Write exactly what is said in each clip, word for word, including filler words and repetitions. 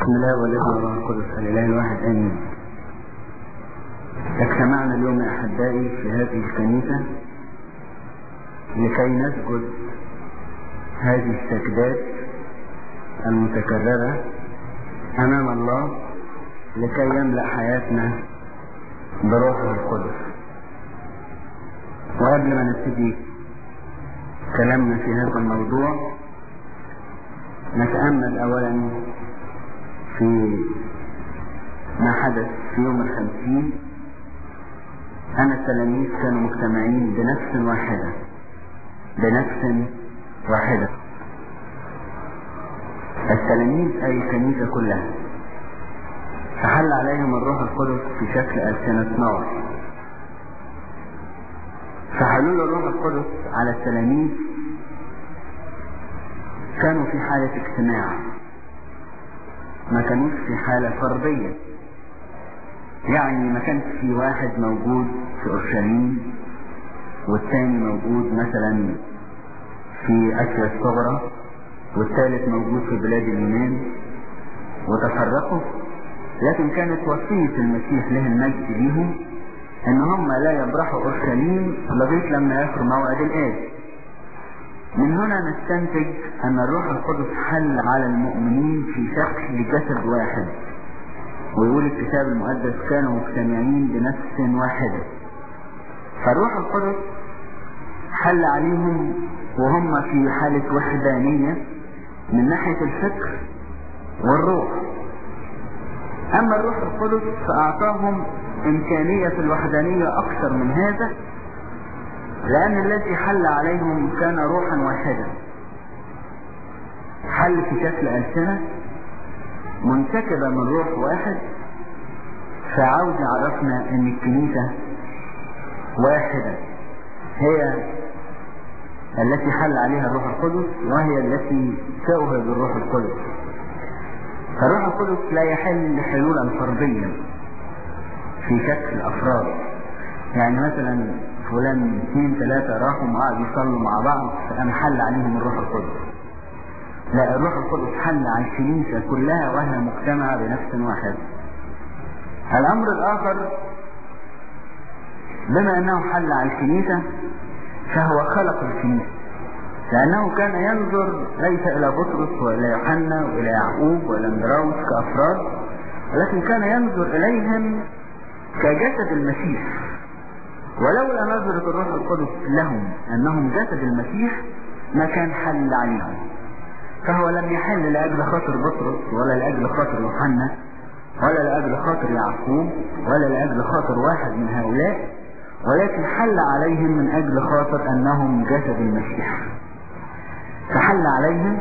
بسم الله والابن والروح القدس الاله الواحد امين. اجتمعنا اليوم يا احبائي في هذه الكنيسه لكي نسجد هذه السجدات المتكرره امام الله لكي يملأ حياتنا بروحه القدس. وقبل ما نبتدي كلامنا في هذا الموضوع نتأمل اولا في ما حدث في يوم الخمسين. أن التلاميذ كانوا مجتمعين بنفس واحدة بنفس واحدة التلاميذ أي الكنيسة كلها، فحل عليهم الروح القدس في شكل ألسنة نار. فحلول الروح القدس على التلاميذ كانوا في حالة اجتماع، ما كانوش في حالة فردية. يعني ما كانش في واحد موجود في أورشليم والثاني موجود مثلا في آسيا الصغرى والثالث موجود في بلاد اليونان وتفرقوا، لكن كانت وصية المسيح له المجد ليهم ان هم لا يبرحوا أورشليم لغاية لما يخرج موعد الآب. من هنا نستنتج ان الروح القدس حل على المؤمنين في شكل جسد واحد، ويقول الكتاب المقدس كانوا مجتمعين بنفس واحدة. فالروح القدس حل عليهم وهم في حالة وحدانية من ناحية الفكر والروح. اما الروح القدس فاعطاهم امكانية الوحدانية اكثر من هذا، لأن الذي حل عليهم كان روحا واحدا، حل في شكل ألسنة منتكبة من روح واحد. فعاوز عرفنا أن الكنيسة واحدة هي التي حل عليها الروح القدس، وهي التي توهب الروح القدس. فالروح القدس لا يحل حلولا فرديا في شكل أفراد، يعني مثلا فلان اثنين ثلاثة راحوا وقعدوا يصلوا مع بعض فأنا حل عليهم الروح القدس. لا، الروح القدس حل على الكنيسة كلها وهي مجتمعة بنفس واحد. الأمر الآخر، بما أنه حل على الكنيسة فهو خلق الكنيسة، لأنه كان ينظر ليس إلى بطرس وإلى يوحنا وإلى يعقوب وإلى اندراوس كأفراد، ولكن كان ينظر إليهم كجسد المسيح. ولولا نظرة الروح القدس لهم أنهم جسد المسيح ما كان حل عليهم. فهو لم يحل لأجل خاطر بطرس ولا لأجل خاطر يوحنا ولا لأجل خاطر يعقوب ولا لأجل خاطر واحد من هؤلاء، ولكن حل عليهم من أجل خاطر أنهم جسد المسيح. فحل عليهم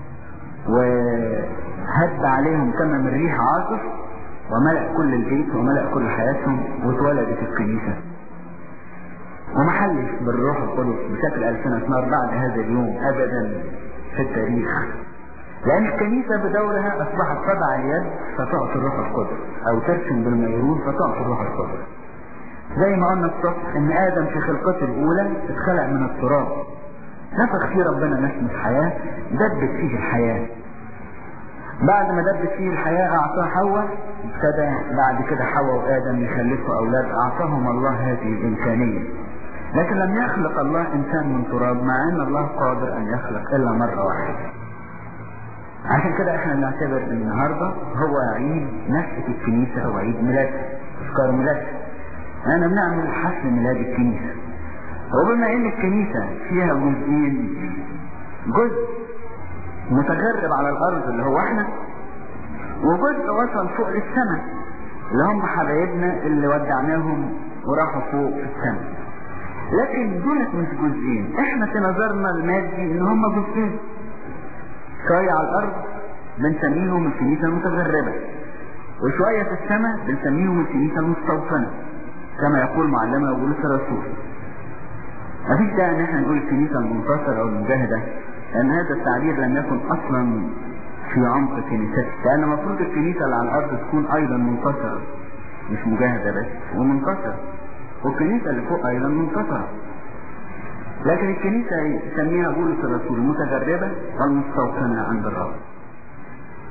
وهب عليهم كما من ريح عاصف وملأ كل البيت وملأ كل حياتهم، واتولدت الكنيسة. وما حلش بالروح القدس بشكل ألسنة نار بعد هذا اليوم أبدا في التاريخ، لأن الكنيسة بدورها أصبحت تضع اليد فتعطي الروح القدس، أو ترسم بالميرون فتعطي الروح القدس. زي ما قلنا الصبح إن آدم في خلقته الأولى اتخلق من التراب، نفخ فيه ربنا نسمة حياة، دبت فيه الحياة. بعد ما دبت فيه الحياة أعطاه حواء، ابتدى بعد كده حواء وآدم يخلفوا أولاد، أعطاهم الله هذه الإمكانية. لكن لم يخلق الله إنسان من تراب، مع أن الله قادر أن يخلق إلا مرة واحدة. عشان كده احنا نعتبر النهاردة هو عيد نشأة الكنيسة، هو عيد ميلاد تذكار ميلاد. أنا بنعمل حفل ميلاد الكنيسة. وبما أن الكنيسة فيها جزئين، جزء متجرب على الأرض اللي هو احنا، وجزء وصل فوق للسماء اللي هم حبايبنا اللي ودعناهم وراحوا فوق في السماء. لكن دولت مش جزئين، احنا في نظرنا المادي ان هم جزئين. شوية على الارض بنسميهم الكنيسة المتغربة، وشوية في السماء بنسميهم الكنيسة المستوطنة، كما يقول معلمنا بولس الرسول. مفيش داعي ان احنا نقول الكنيسة المنتصرة او المجاهدة، لان هذا التعبير لم يكن اصلا في عمق كنيستنا، لان المفروض الكنيسة اللي على الارض تكون ايضا منتصرة، مش مجاهدة بس ومنتصرة، والكنيسة اللي فوق ايضا منتصرة. لكن الكنيسة يسميها بولس الرسول المتجربة والمستوطنة عند الرب.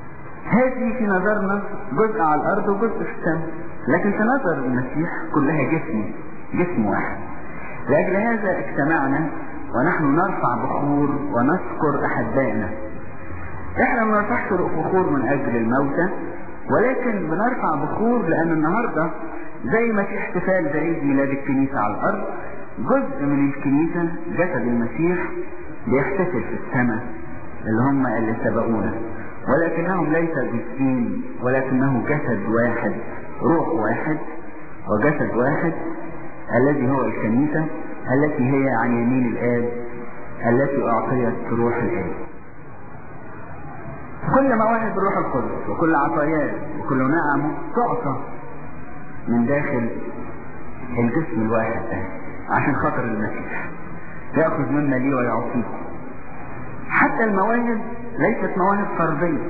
هذه في نظرنا جزء على الارض وجزء في السماء، لكن في نظر المسيح كلها جسم جسم واحد. لأجل هذا اجتمعنا ونحن نرفع بخور ونذكر احبائنا. احنا ما نرفعش بخور من اجل الموتى، ولكن بنرفع بخور لان النهاردة زي ما في احتفال بعيد ميلاد الكنيسة على الارض، جزء من الكنيسة جسد المسيح بيحتفل في السماء اللي هم اللي سبقونا، ولكنهم ليس جسدين ولكنه جسد واحد، روح واحد وجسد واحد، الذي هو الكنيسة التي هي عن يمين الآب التي أعطيت روح الآب. كل مواهب الروح القدس وكل عطاياه وكل نعمه تعطى من داخل الجسم الواحد ده عشان خاطر المسيح يأخذ مما لي ويعطيكم. حتى المواهب ليست مواهب فردية،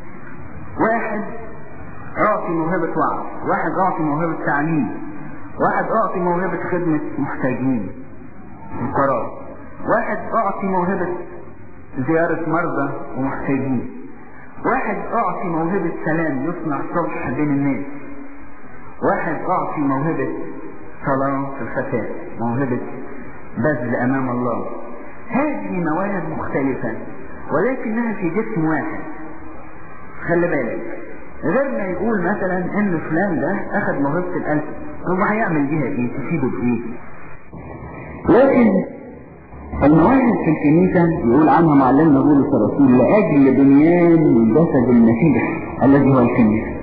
واحد أعطي موهبة وعظ، واحد أعطي موهبة تعليم، واحد أعطي موهبة خدمة محتاجين القرار، واحد أعطي موهبة زيارة مرضى ومحتاجين، واحد أعطي موهبة سلام يصنع صلح بين الناس، واحد أعطي موهبة صلاة في الخفاء، موهبة بذل أمام الله. هذه مواهب مختلفة ولكنها في جسم واحد. خلي بالك، غير ما يقول مثلا ان فلان ده اخذ موهبة القلب، طب هيعمل بيها ايه؟ تفيده بايه؟ لكن المواهب في الكنيسة يقول عنها معلمنا بولس الرسول لاجل بنيان جسد المسيح الذي هو الكنيسة.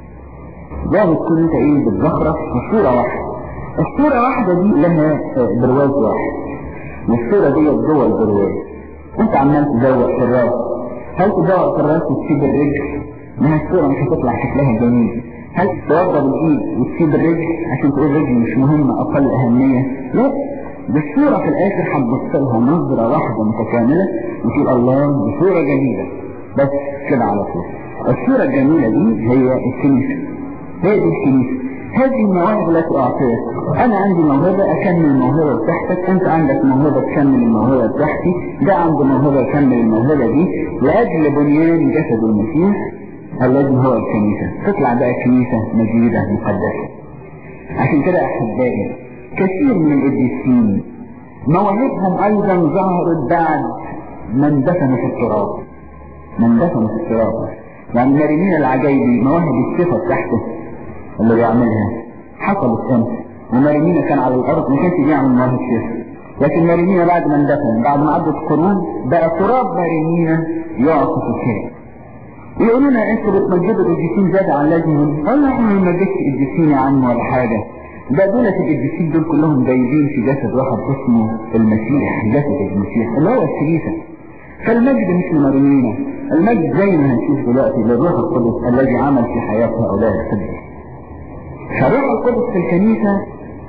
ده بتكون انت ايه؟ بتزخرف في صورة واحدة. الصورة واحدة دي لها برواز واحد، والصورة دي جوه البرواز. انت عمال تزوق في الراس، هل تزوق في الراس وتسيب الرجل؟ ما الصورة مش هتطلع شكلها جميل. هل توضب الايد وتسيب الرجل عشان تقول الرجل مش مهمة اقل اهمية؟ لا، بالصورة في الاخر هتبص لها نظرة واحدة متكاملة وتقول الله دي صورة جميلة، بس كده على طول. الصورة الجميلة دي هي الكنيسة، هي دي الكنيسة. هذه المواهب التي اعطيت، انا عندي موهبة اكمل الموهبة بتاعتك، انت عندك موهبة تكمل الموهبة بتاعتي، ده عنده موهبة يكمل الموهبة دي لاجل بنيان جسد المسيح الذي هو الكنيسة. تطلع بقى كنيسة مجيدة مقدسة. عشان كده احبائي كثير من القديسين مواهبهم ايضا ظهرت بعد من دفنوا في التراب، من دفنوا في التراب. يعني مريمين العجيبي مواهب الصفة بتاعته اللي بيعملها حصلت امس، ومارينينا كان على الارض ما كانش بيعمل مواهب صفة، لكن مارينينا بعد ما اندفن بعد ما عدت قرون بقى تراب مارينينا يعطي في الشيء. يقولوا لنا انتوا بتمجدوا القديسين زاد عن لازمهم، والله احنا ما نمجدش القديسين يا عم ولا حاجة، ده دولة القديسين دول كلهم جايبين في جسد واحد اسمه المسيح، جسد المسيح اللي هو الكنيسة. فالمجد مش لمارينينا، المجد زي ما هنشوف دلوقتي للروح القدس الذي عمل في حياة هؤلاء القديسين. فالروح القدس في الكنيسة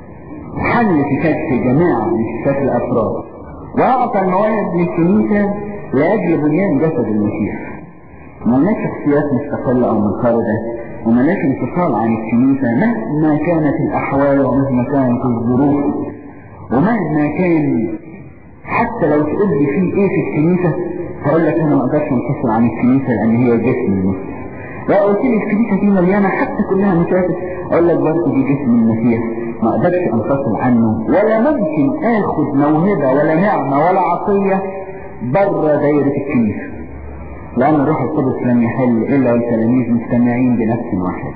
حل في شكل جماعة مش شكل أفراد، وأعطى المواهب للكنيسة لأجل بنيان جسد المسيح. ملناش شخصيات مستقلة أو منفردة، وملناش انفصال عن الكنيسة مهما كانت الأحوال ومهما كانت الظروف ومهما كان. حتى لو تقول لي فيه إيه في الكنيسة هقول لك أنا ما أقدرش انفصل عن الكنيسة لأن هي جسم المسيح. لو قلت لي الكنيسة دي مليانة حتى كلها مشاكل اقول لك برضه دي جسم المسيح ما اقدرش انفصل عنه، ولا ممكن اخد موهبة ولا نعمة ولا عطية بره دايرة الكنيسة، لان الروح القدس لم يحل الا والتلاميذ مجتمعين بنفس واحد.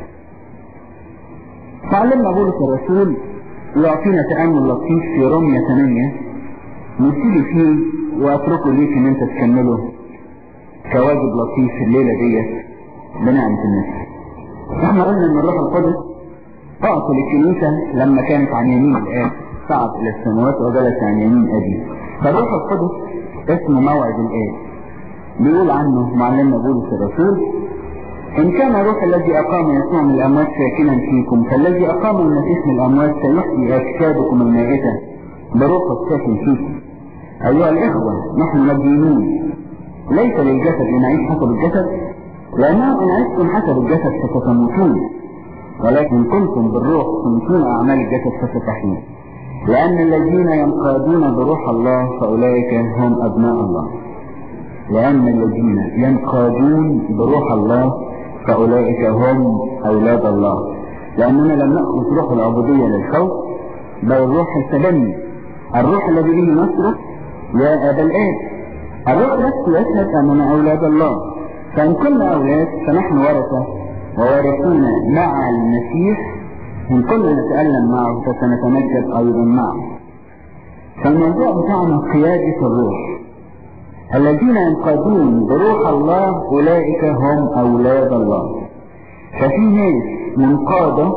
فعلمنا بولس الرسول يعطينا تأمل لطيف في رومية ثمانية نبتدي فيه واتركه ليك ان انت تكمله كواجب لطيف الليلة ديت بنعمة المسيح. احنا قلنا ان الروح القدس اعطى للكنيسة لما كانت عن يمين الآب، صعد الى السماوات وجلس عن يمين ابيه. فالروح القدس اسمه موعد الآب، بيقول عنه معلمنا بولس الرسول ان كان الروح الذي اقام يسوع من الاموات ساكنا فيكم فالذي اقام المسيح من الاموات سيحيي اجسادكم المائتة بروح الساكن فيكم. ايها الاخوة نحن مدينون ليس للجسد لنعيش حسب الجسد، لأنه إن عشتم حسب الجسد فتموتون، ولكن كنتم بالروح تموتون أعمال الجسد فتحيون. لأن الذين ينقادون بروح الله فأولئك هم أبناء الله. لأن الذين ينقادون بروح الله فأولئك هم أولاد الله. لأننا لم نأخذ روح العبودية للخوف، بل روح التبني، الروح الذي به نصرخ يا أبا الآب. الروح نفسه يشهد أننا أولاد الله. فإن كنا أولاد فنحن ورثة ووارثون مع المسيح، إن كنا نتألم معه فسنتمجد أيضا معه. فالموضوع بتاعنا قيادة الروح. الذين ينقادون بروح الله أولئك هم أولاد الله. ففي ناس منقادة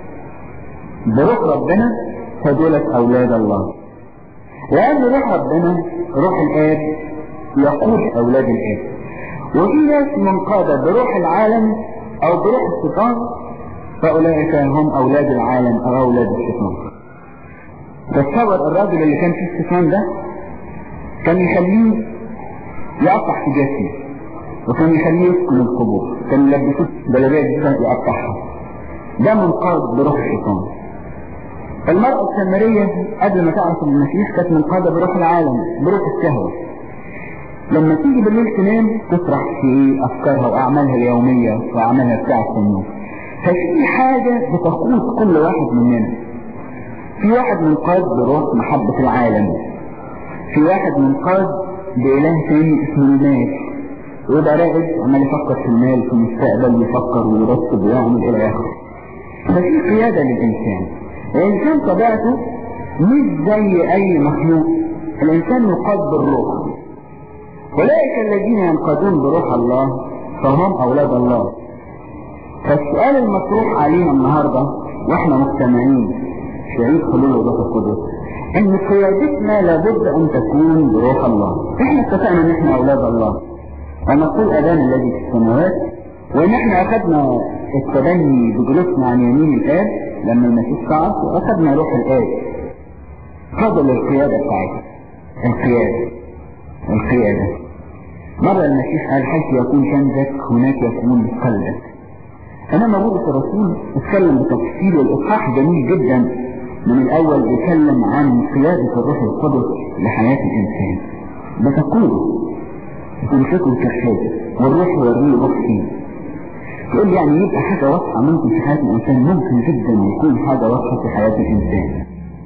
بروح ربنا فدولت أولاد الله. لأن روح ربنا روح الآب يقود أولاد الآب. وفي ناس منقادة بروح العالم أو بروح الشيطان فأولئك هم أولاد العالم أو أولاد الشيطان. تصور الراجل اللي كان فيه الشيطان ده كان يخليه يقطع في جسمه، وكان يخليه يسكن القبور، كان يلبسوه بلدات جدا يقطعها. ده منقاد بروح الشيطان. المرأة السامرية قبل ما تعرف المسيح كانت منقادة بروح العالم، بروح الشهوة. لما تيجي بالليل تنام تسرح في أفكارها وأعمالها اليومية وأعمالها بتاعت النوم. ففي حاجة بتقود كل واحد مننا. في واحد منقاد بروح محبة العالم، في واحد منقاد بإله ثاني اسمه المال، ويبقى راقد عمال يفكر في المال، في المستقبل، يفكر ويرتب ويعمل إلى آخره. ففي قيادة للإنسان. الإنسان طبيعته مش زي أي مخلوق، الإنسان يقاد بالروح. أولئك الذين ينقادون بروح الله فهم أولاد الله. فالسؤال المطروح علينا النهاردة واحنا مجتمعين في عيد حلول الروح القدس ان قيادتنا لابد ان تكون بروح الله. احنا اتفقنا ان احنا اولاد الله ونقول ابانا الذي في السماوات، وان احنا اخذنا التبني بجلوسنا عن يمين الاب لما المسيح صعد، واخذنا روح الاب. فضل القيادة بتاعتنا، القيادة القيادة مرة المسيح قال حيث يكون كنزك هناك يكون قلبك. انما بولس الرسول اتكلم بتفصيل، والاصحاح جميل جدا من الاول بيتكلم عن قيادة الروح القدس لحياة الانسان. بتقوله بتمسكه كالحاجة والروح يوريه روح فيه. يقول يعني يبقى حاجة واضحة ممكن في حياة الانسان، ممكن جدا يكون حاجة واضحة في حياة الانسان.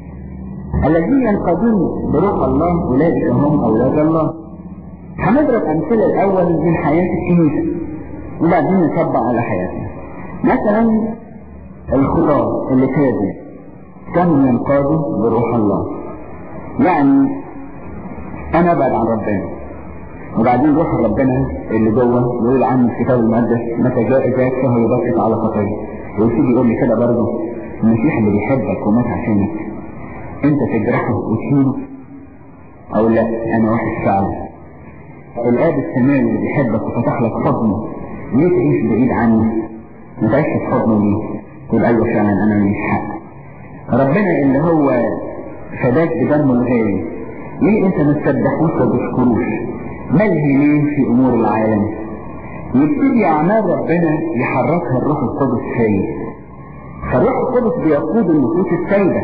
الذين ينقادون بروح الله اولئك هم اولاد الله. هنضرب امثلة الاول من حياة الكنيسة وبعدين نطبق على حياتنا. مثلا الخطاة اللي كادوا كانوا ينقادوا بروح الله. يعني انا ابعد عن ربنا، وبعدين روح ربنا اللي جوه يقول عنه الكتاب المقدس متى جاء ذاك فهو يبكت على خطيه. ويسيب يقول لي كده برضه المسيح اللي بيحبك ومات عشانك انت تجرحه وتهينه؟ او لا، انا واحد فعلا. الاب السماوي اللي بيحبك وفتح لك حضنه، ليه تعيش بعيد عنه؟ ما تعيش في حضنه ليه؟ تقول ايوه فعلا انا ماليش حق. ربنا اللي هو فداك بدمه الغالي، ليه انت ما تسبحوش وما تشكروش؟ ملهي ليه في امور العالم؟ يبتدي اعمال ربنا يحركها الروح القدس فيا. فالروح القدس بيقود النفوس السيدة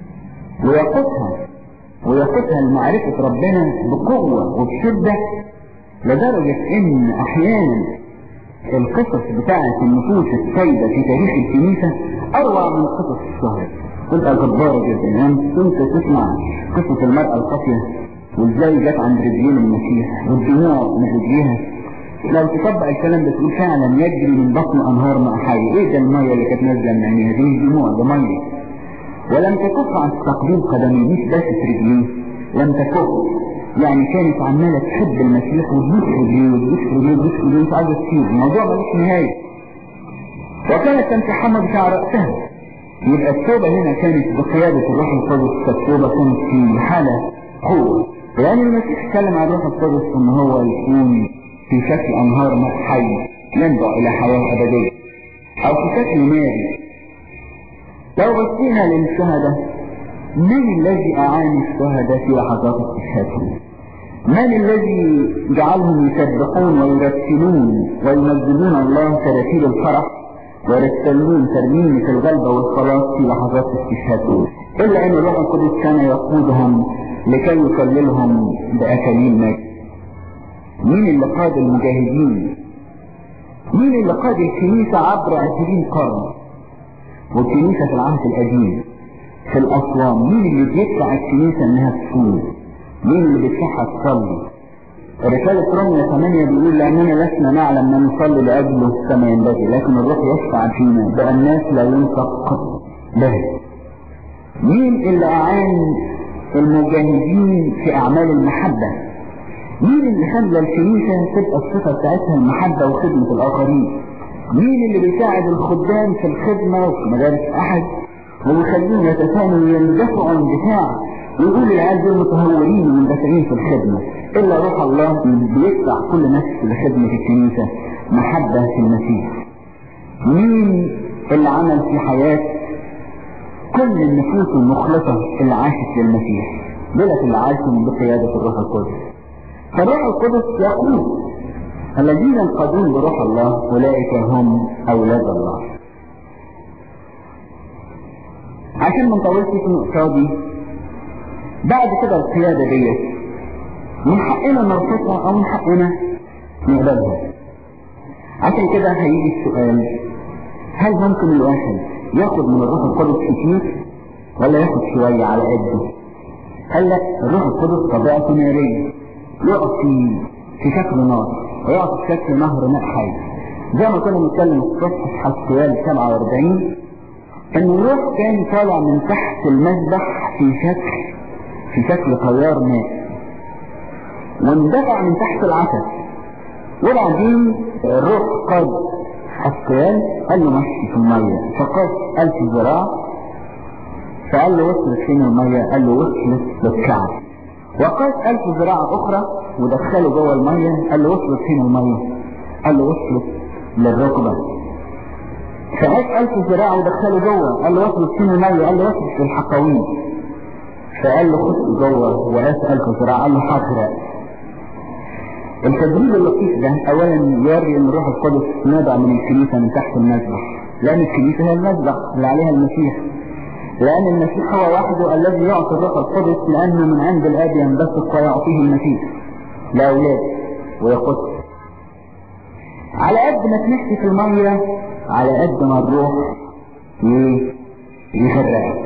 ويقودها ويقودها لمعرفة ربنا بقوة وبشدة، لدرجة ان احيانا القصص بتاعة النفوس السيدة في تاريخ الكنيسة اروع من قصص الشهر. تبقى جبارة جدا. يعني كنت تسمع قصة المرأة القاسية وازاي جت عند رجلين المسيح والدموع من رجليها. لو تطبق الكلام ده تقول فعلا يجري من بطن انهار ماء حي. ايه ده المية اللي كانت نازلة من عينيها؟ دي مش دموع، ده مية. ولم تكف عن تقديم قدميه، مش بس رجليه، لم تكف. يعني كانت عمالة تحب المسيح وتبوس رجليه وتبوس رجليه وتبوس رجليه مش عايزة تسيب. الموضوع ملوش نهاية. وكانت تمتحن بتاع رأسها. يبقى التوبة هنا كانت بقيادة الروح القدس. التوبة كانت في حالة قوة. يعني المسيح اتكلم عن الروح القدس ان هو يكون في شكل انهار ماء حي ينبع الى حياة ابدية، او في شكل ناري. لو بصينا للشهداء، من الذي اعان الشهداء في لحظات استشهادهم؟ من الذي جعلهم يسبحون ويرتلون ويمجدون الله ترتيل الفرح ويرتلون ترميمة الغلبة والخلاص في لحظات استشهادهم؟ الا ان الروح القدس كان يقودهم لكي يكللهم بأكاليل مجد. مين اللي قاد المجاهدين مين اللي قاد الكنيسة عبر عشرين قرن؟ والكنيسة في العهد القديم في الأصوام مين اللي بيدفع الكنيسة انها تصوم؟ مين اللي بيدفعها تصلي؟ رسالة رومية ثمانية بيقول لأننا لسنا نعلم ما نصلي لأجله كما ينبغي، لكن الروح يشفع فينا بأناس لا ينطق به. مين اللي أعان المجاهدين في أعمال المحبة؟ مين اللي خلى الكنيسة تبقى الصفة بتاعتها المحبة وخدمة الآخرين؟ مين اللي بيساعد الخدام في الخدمة وفي مدارس أحد ويخليهم يتفانوا ويندفعوا عن دفاع ويقول العيال دول متهورين ومندفعين في الخدمة؟ إلا روح الله بيدفع كل نفس لخدمة الكنيسة محبة في المسيح. مين اللي عمل في حياة كل النفوس المخلصة اللي عاشت للمسيح؟ دولت اللي عاشوا بقيادة الروح القدس. فالروح القدس يقول الذين انقادون بروح الله أولئك هم أولاد الله. عشان ما نطولش في النقطة دي، بعد كده القيادة ديت من حقنا نرفضها أو من حقنا نقبلها. عشان كده هيجي السؤال، هل ممكن الواحد ياخد من الروح القدس كتير ولا ياخد شوية على قده؟ قال لك الروح القدس طبيعته نارية، يعطي في شكل نار ويعطي في شكل نهر ماء حي. زي ما كنا بنتكلم الصبح في حسقيال سبعة وأربعين ان الروح كان طالع من تحت المذبح في شكل في شكل تيار ماء واندفع من تحت العسل، وبعدين الروح قاد حسقيال قال له مشي في المية، فقاس ألف ذراع، فقال له وصلت فين المية؟ قال له وصلت للكعب. وقاس ألف ذراع أخرى ودخله جوه المية، قال له وصلت فين المية؟ قال له وصلت للركبة. فقاس ألف ذراع ودخله جوه، قال له وصلت فين المية؟ قال له وصلت للحقوين. فقال له خد جوه وقاس ألف ذراع، قال له حاضر. التدريب اللطيف ده اولا يوري ان الروح القدس نابع من الكنيسة من تحت المذبح، لان الكنيسة هي المذبح اللي عليها المسيح، لان المسيح هو وحده الذي يعطي الروح القدس، لانه من عند الاب ينبثق ويعطيه المسيح لاولاده ويقص. على قد ما تمشي في المية على قد ما الروح يغرقك.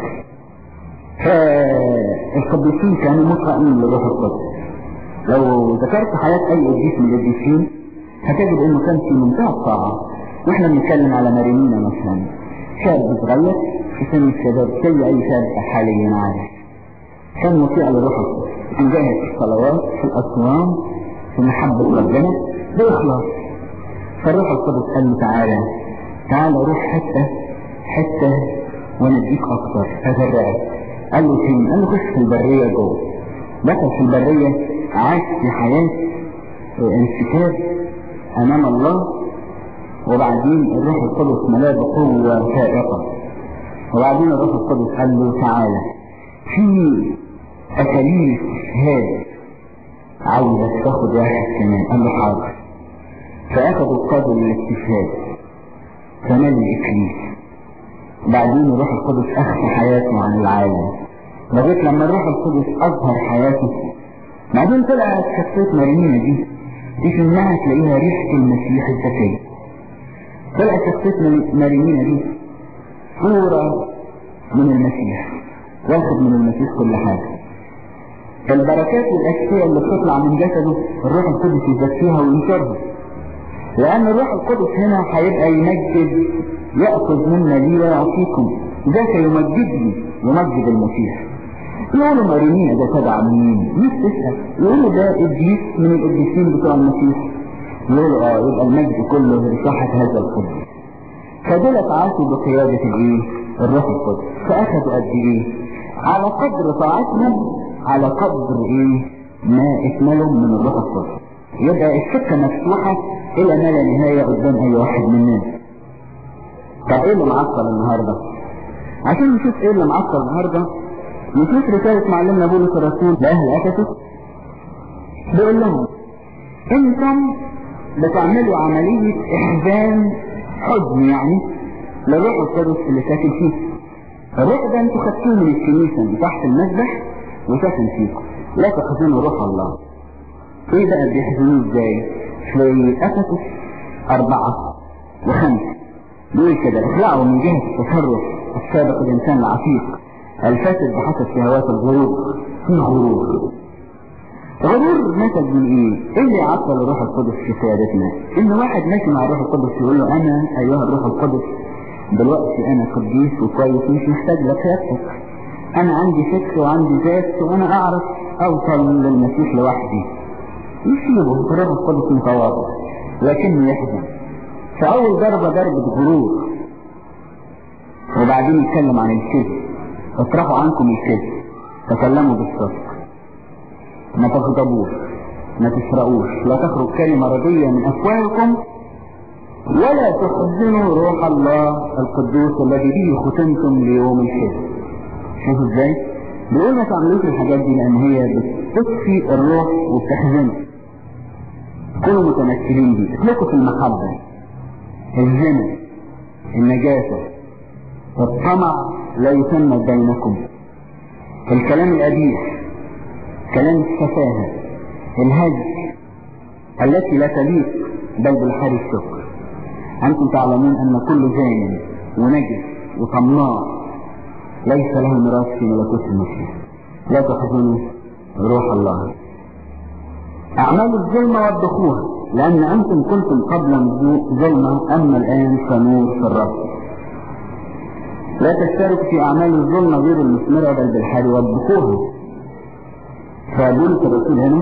فالقديسين كانوا مطمئنين للروح القدس. لو ذكرت حياة اي قديس من القديسين هتجد انه كان في منتهى الطاعة. واحنا بنتكلم على مارينينا مثلا، شاب صغير في سن الشباب زي اي شاب حاليا عادي، كان مطيع للروح القدس، كان جاهز في الصلوات في الاصوام في محبة ربنا باخلاص. فالروح القدس قال له تعالى تعالى روح حتة حتة ونديك اكتر فغرقك. قال له فين؟ قال له خش في البرية جوه. دخل في البرية، عاش في حياة انسكاب امام الله، وبعدين الروح القدس ملاه بقوة فائقة. وبعدين الروح القدس قال له تعالى في أكاليل استشهاد عاوزك تاخد واحد كمان. قال له حاضر. فأخذوا القادر للاستشهاد فنال الإكليل. بعدين الروح القدس أخفى حياته عن العالم لغاية لما الروح القدس أظهر حياته. بعدين طلعت شخصية مارينينا دي تشمها تلاقيها ريحة المسيح الزكية. طلعت شخصية مارينينا دي صورة من المسيح، واخد من المسيح كل حاجة. البركات والأشياء اللي بتطلع من جسده الروح القدس يزكيها وينشرها، لأن الروح القدس هنا هيبقى يمجد، يأخذ منا لي ويعطيكم، ذاك يمجدني يمجد المسيح. يقولوا مارينينا ده تبع مين؟ مش تسأل، يقولوا ده قديس من القديسين بتوع المسيح. يقولوا اه يبقى المجد كله لصحة هذا القدس. فدولت عاشوا بقيادة الايه؟ الروح القدس. فأخذوا قد ايه؟ على قدر طاعتهم على قدر ايه؟ ما اكملهم من الروح القدس. يبقى السكة مفتوحة الى ما لا نهاية قدام اي واحد مننا. طب ايه اللي معطل النهاردة؟ عشان نشوف ايه اللي معطل النهاردة نشوف رسالة معلمنا بولس الرسول لأهل أفسس. بيقول لهم انتم بتعملوا عملية احزان حزن يعني للروح القدس اللي ساكن فيه. الروح ده انتوا خدتوه من الكنيسة من تحت المذبح وساكن فيكم، لا تحزنوا روح الله. ايه بقى بيحزنوه ازاي؟ في أفسس أربعة وخمسة بيقول كده: اخلعوا من جهة التصرف السابق الإنسان العتيق الفاسد بحسب شهوات الغرور. في غرور. غرور نتج من ايه؟ ايه اللي يعطل الروح القدس في قيادتنا؟ ان واحد ماشي مع الروح القدس يقول له: انا ايها الروح القدس دلوقتي انا قديس وكويس مش محتاج لقيادتك، انا عندي فكر وعندي ذات وانا اعرف اوصل للمسيح لوحدي. يسيبه الروح القدس متواضع لكنه يحزن. فاول ضربة ضربة غرور. وبعدين يتكلم عن الكذب: اطرحوا عنكم الكذب، تكلموا بالصدق، ما تغضبوش، ما تسرقوش، لا تخرج كلمة ردية من أفواهكم، ولا تحزنوا روح الله القدوس الذي به ختمتم ليوم الحزن. شوفوا ازاي؟ بيقول ما تعملوش الحاجات دي لأن هي بتطفي الروح وبتحزنه. كونوا متمثلين بيه، اسلكوا في المحبة، الزنا، النجاسة، الطمع لا يسمى بينكم، الكلام القبيح، كلام السفاهة، الهزل التي لا تليق بل بالحر الشكر. أنتم تعلمون أن كل زاني ونجس وطماع ليس له ميراث في ملكوت المسيح. لا تحزنوا روح الله. أعمال الظلمة وضحوها، لأن أنتم كنتم قبلا ظلمة أما الآن فنور في الرب. لا تشترك في أعمال الظلمة غير المثمرة بل بالحر وضحوها. فبولس الرسول هنا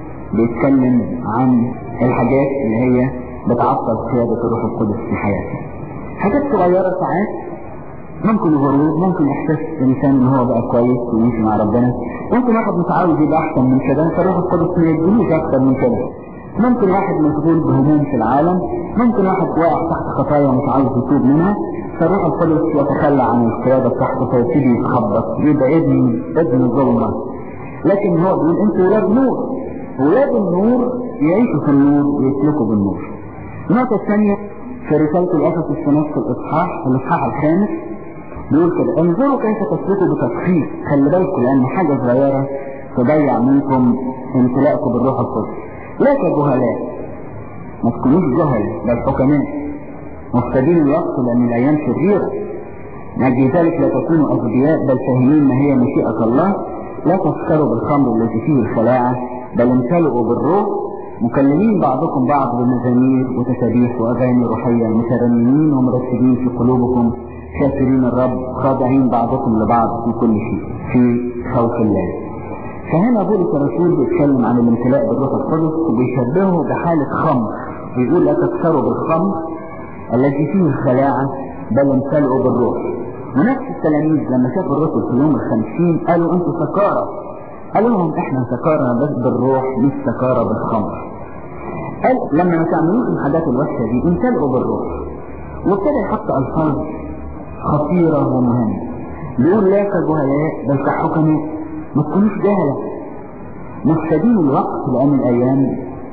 بيتكلم عن الحاجات اللي هي بتعطل قيادة الروح القدس في حياته. حاجات صغيرة ساعات، ممكن غرور، ممكن احساس الانسان ان هو بقى كويس ويمشي مع ربنا، ممكن واحد متعود يبقى احسن من كده فالروح القدس ما يدينيش اكتر من كده، ممكن واحد مشغول بهموم في العالم، ممكن واحد واقع تحت خطايا مش عاوز يتوب منها فالروح القدس يتخلى عن القيادة بتاعته فيبتدي يتخبط يبقى ابن ابن ظلمة. لكن هو بيقول انتوا ولاد نور، ولاد النور يعيشوا في النور ويسلكوا بالنور. النقطة الثانية في رسالة الأفسس في نصف الإصحاح الإصحاح الخامس بيقول كده: انظروا كيف تسلكوا بتدقيق. خلي بالكم لأن حاجة صغيرة تضيع منكم امتلاءكم بالروح القدس. لا كجهلاء، ما تكونوش جهل بل حكماء مفتدين الوقت لأن الأيام شريرة. نجي ذلك لا تكونوا أغبياء بل فاهمين ما هي مشيئة الله. لا تسكروا بالخمر التي فيه الخلاعة بل امتلئوا بالروح، مكلمين بعضكم بعض بمزامير وتسابيح وأغاني روحية، مترنمين ومرتبين في قلوبكم، شاكرين الرب، خاضعين بعضكم لبعض في كل شيء في خوف الله. فهنا بولس الرسول بيتكلم عن الامتلاء بالروح القدس وبيشبهه بحالة خمر، بيقول لا تسكروا بالخمر التي فيه الخلاعة بل امتلئوا بالروح. ونفس التلاميذ لما شافوا الرسل في يوم الخمسين قالوا انتوا سكارى، قالوا لهم احنا سكارى بس بالروح مش سكارى بالخمر. قال لما ما تعملوش الحاجات الوحشة دي امتلئوا بالروح. وابتدى يحط الفاظ خطيرة ومهمة، بيقول لا كجهلاء بل كحكماء، ما تكونوش جهلة مفسدين الوقت لأن الأيام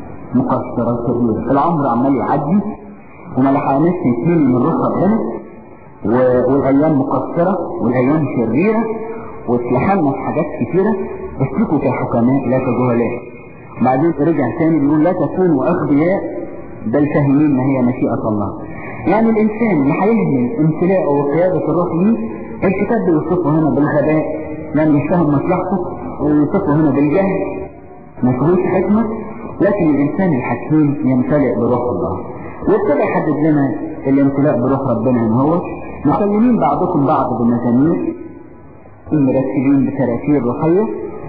مقصرة كبيرة. العمر عمال يعدي وما لحقناش نتملي من روح ربنا، والأيام مقصرة والأيام شريرة واتلحمنا في حاجات كثيرة. اسلكوا كحكماء لا كجهلاء. بعدين رجع تاني بيقول لا تكونوا أغبياء بل فاهمين ما هي مشيئة الله. يعني الإنسان اللي هيهمل امتلاءه وقيادة الروح ليه الكتاب بيوصفه هنا بالغباء لأنه مش فاهم مصلحته، ويوصفه هنا بالجهل ما فيهوش حكمة. لكن الإنسان الحكيم يمتلئ بروح الله. وابتدى يحدد لنا الامتلاء بروح ربنا ان هو مكلمين بعضكم بعض بمزامير، مرتبين بتراتير روحية،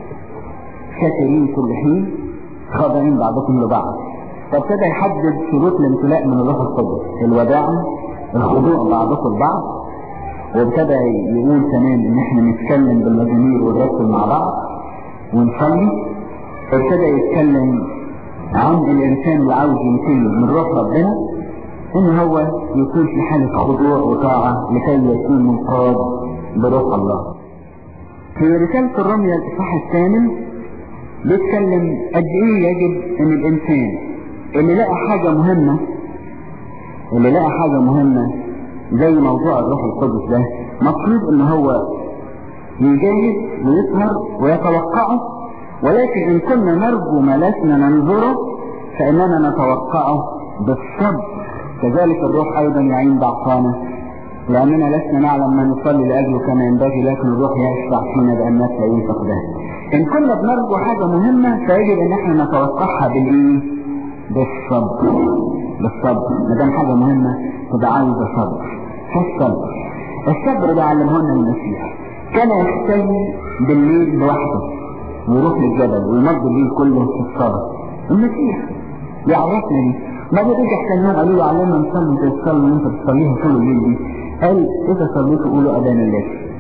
شاكرين كل حين، خاضعين بعضكم لبعض. فابتدى يحدد شروط الامتلاء من الروح القدس: الوداعة، الخضوع بعضكم البعض، وابتدى يقول كمان ان احنا نتكلم بالمزامير ونرتب مع بعض ونصلي. ابتدى يتكلم عن الانسان اللي عاوز يمتلئ من روح ربنا ان هو يكون في حالة خضوع وطاعة لكي يكون منقاد بروح الله. في رسالة الرمية الإصحاح الثامن بيتكلم قد ايه يجب ان الانسان اللي لقى حاجة مهمة اللي لقى حاجة مهمة زي موضوع الروح القدس ده مطلوب ان هو يجاهد ويسهر ويتوقعه. ولكن ان كنا نرجو ما لسنا ننظره فاننا نتوقعه بالصبر كذلك الروح أيضا يعين ضعفانا، لأننا لسنا نعلم ما نصلي لأجله كما ينبغي، لكن الروح يشفع فينا بأنات لا ينطق بها. إن كنا بنرجو حاجة مهمة فيجب أن احنا نتوقعها بالإيه؟ بالصبر. بالصبر، ما دام حاجة مهمة تبقى عايزة صبر. فالصبر، الصبر ده علمه لنا المسيح. كان يحتاج بالليل لوحده ويروح للجبل ويمضي الليل كله في الصلاة. المسيح يعرفنا دي. ما بيرجع كان يوم قالوا له علمنا نصلي انت تصلي اللي انت بتصليها طول الليل دي. قال اذا صليتوا قولوا اذان الله.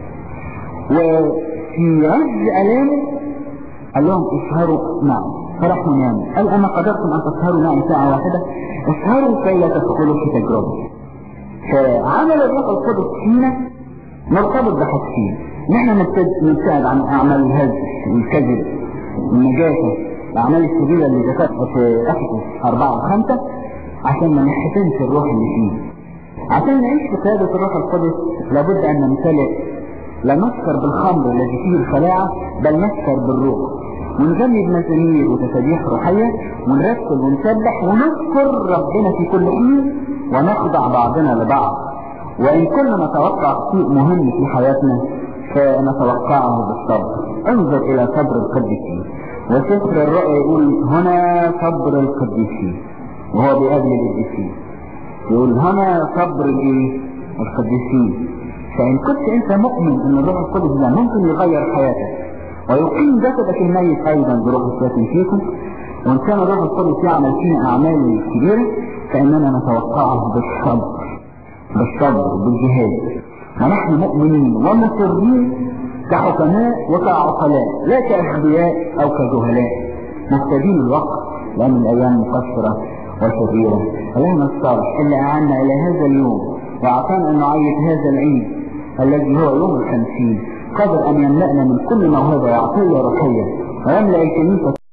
وفي عز الامه قال لهم اسهروا معي فراحوا ناموا. قال اما قدرتم ان تسهروا معي ساعه واحده اسهروا كي لا تدخلوا في تجربه. فعمل الروح القدس فينا مرتبط بحاجتين. نحن نبتعد عن اعمال الهزل والكذب والنجاسه، الاعمال الشريره اللي ذكرتها في افسس أربعة وخمسة، عشان ما نحتفنش الروح اللي فيه. عشان نعيش في قياده الروح القدس لابد ان نمتلئ، لا نسكر بالخمر الذي فيه الخلاعه بل نسكر بالروح، ونغني بمزامير وتسابيح روحيه ونرتل ونسبح ونذكر ربنا في كل حين ونخضع بعضنا لبعض. وان كنا نتوقع شيء مهم في حياتنا فنتوقعه بالصبر. انظر الى صبر القديسين، وسفر الرؤيا يقول هنا صبر القديسين، وهو بيقابل القديسين يقول هنا صبر الايه؟ القديسين. فان كنت انت مؤمن ان الروح القدس ده ممكن يغير حياتك ويقيم جسدك الميت ايضا بروح الساكن فيكم، وان كان الروح القدس يعمل فينا اعمال كبيره فاننا نتوقعه بالصبر بالصبر بالجهاد. ونحن مؤمنين ومصرين كحكماء وكعقلاء لا كأغبياء أو كجهلاء، مستدين الوقت لأن الأيام مقصرة وشريرة. إلهنا الصالح اللي أعنا إلى هذا اليوم وأعطانا أن نعيد هذا العيد الذي هو يوم الخمسين، قادر أن يملأنا من كل موهبة وعطية روحية ويملأ الكنيسة